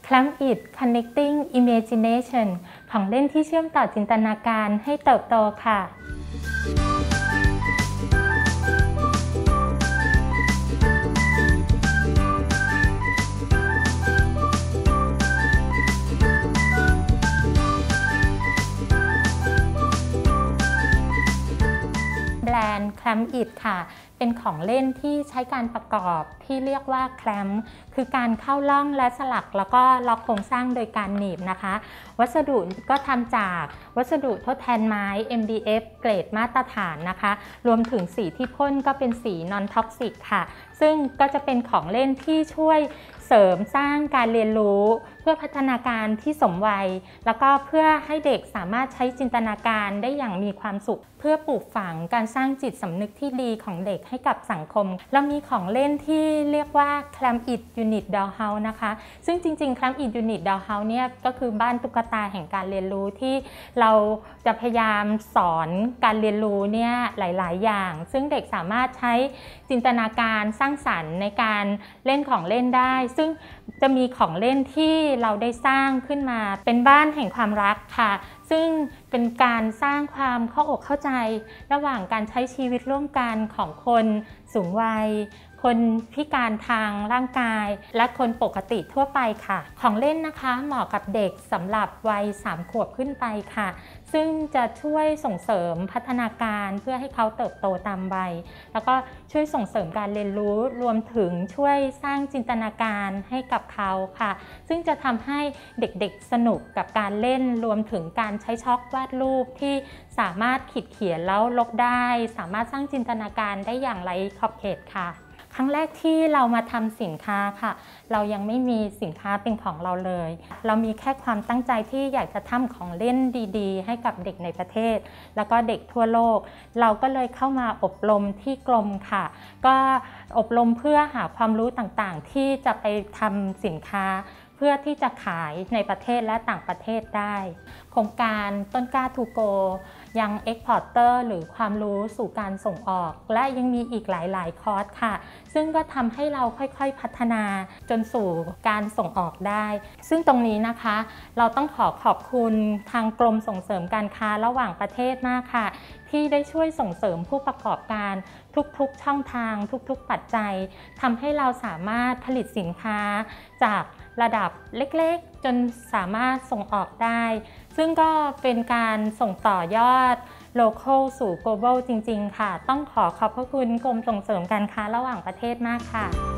Clamp It Connecting Imagination ของเล่นที่เชื่อมต่อจินตนาการให้เติบโตค่ะแบรนด์ Clamp It ค่ะเป็นของเล่นที่ใช้การประกอบที่เรียกว่า Clamp คือการเข้าล่องและสลักแล้วก็ล็อกโครงสร้างโดยการหนีบนะคะวัสดุก็ทำจากวัสดุทดแทนไม้ MDF เกรดมาตรฐานนะคะรวมถึงสีที่พ่นก็เป็นสี Non-Toxic ค่ะซึ่งก็จะเป็นของเล่นที่ช่วยเสริมสร้างการเรียนรู้เพื่อพัฒนาการที่สมวัยแล้วก็เพื่อให้เด็กสามารถใช้จินตนาการได้อย่างมีความสุขเพื่อปลูกฝังการสร้างจิตสำนึกที่ดีของเด็กให้กับสังคมแล้วมีของเล่นที่เรียกว่า Clamp It Unit Dollhouse นะคะซึ่งจริงๆ Clamp It Unit Dollhouse เนี่ยก็คือบ้านตุ๊กตาแห่งการเรียนรู้ที่เราจะพยายามสอนการเรียนรู้เนี่ยหลายๆอย่างซึ่งเด็กสามารถใช้จินตนาการสร้างสรรค์ในการเล่นของเล่นได้ซึ่งจะมีของเล่นที่เราได้สร้างขึ้นมาเป็นบ้านแห่งความรักค่ะซึ่งเป็นการสร้างความเข้าอกเข้าใจระหว่างการใช้ชีวิตร่วมกันของคนสูงวัยคนพิการทางร่างกายและคนปกติทั่วไปค่ะของเล่นนะคะเหมาะกับเด็กสำหรับวัย3 ขวบขึ้นไปค่ะซึ่งจะช่วยส่งเสริมพัฒนาการเพื่อให้เขาเติบโตตามวัยแล้วก็ช่วยส่งเสริมการเรียนรู้รวมถึงช่วยสร้างจินตนาการให้กับเขาค่ะซึ่งจะทำให้เด็กๆสนุกกับการเล่นรวมถึงการใช้ช็อกวาดรูปที่สามารถขีดเขียนแล้วลบได้สามารถสร้างจินตนาการได้อย่างไร้ขอบเขตค่ะครั้งแรกที่เรามาทำสินค้าค่ะเรายังไม่มีสินค้าเป็นของเราเลยเรามีแค่ความตั้งใจที่อยากจะทำของเล่นดีๆให้กับเด็กในประเทศแล้วก็เด็กทั่วโลกเราก็เลยเข้ามาอบรมที่กรมค่ะก็อบรมเพื่อหาความรู้ต่างๆที่จะไปทำสินค้าเพื่อที่จะขายในประเทศและต่างประเทศได้โครงการต้นกล้าทูโกยังเอ็กพอร์เตอร์หรือความรู้สู่การส่งออกและยังมีอีกหลายๆคอร์สค่ะซึ่งก็ทำให้เราค่อยๆพัฒนาจนสู่การส่งออกได้ซึ่งตรงนี้นะคะเราต้องขอบคุณทางกรมส่งเสริมการค้าระหว่างประเทศมากค่ะที่ได้ช่วยส่งเสริมผู้ประกอบการทุกๆช่องทางทุกๆปัจจัยทำให้เราสามารถผลิตสินค้าจากระดับเล็กๆจนสามารถส่งออกได้ซึ่งก็เป็นการส่งต่อยอด local สู่ global จริงๆค่ะต้องขอบพระคุณกรมส่งเสริมการค้าระหว่างประเทศมากค่ะ